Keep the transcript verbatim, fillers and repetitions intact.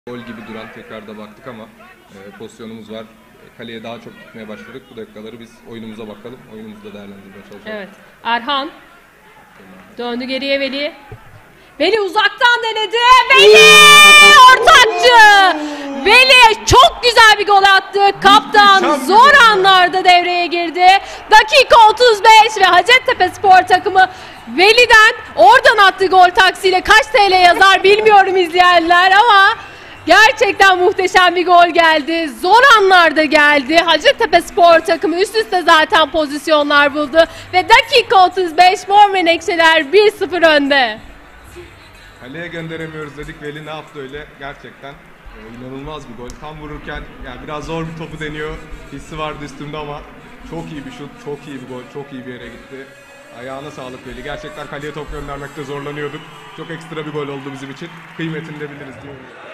Gol gibi duran tekrarda baktık ama e, pozisyonumuz var. Kaleye daha çok gitmeye başladık. Bu dakikaları biz oyunumuza bakalım. Oyunumuzu da değerlendirmeye çalışalım. Evet. Erhan. Döndü geriye Veli. Veli uzaktan denedi. Veli! Ortakçı! Veli çok güzel bir gol attı. Kaptan zor anlarda devreye girdi. Dakika otuz beş ve Hacettepe Spor takımı Veli'den oradan attığı gol taksiyle kaç T L yazar bilmiyorum izleyenler ama gerçekten muhteşem bir gol geldi. Zor anlarda geldi. Hacettepe Spor takımı üst üste zaten pozisyonlar buldu. Ve dakika otuz beş Mor Menekşeler bir sıfır önde. Kaleye gönderemiyoruz dedik. Veli ne yaptı öyle? Gerçekten e, inanılmaz bir gol. Tam vururken yani biraz zor bir topu deniyor. Hissi vardı üstünde ama çok iyi bir şut, çok iyi bir gol, çok iyi bir yere gitti. Ayağına sağlık Veli. Gerçekten kaleye top göndermekte zorlanıyorduk. Çok ekstra bir gol oldu bizim için. Kıymetini de biliriz diyorum.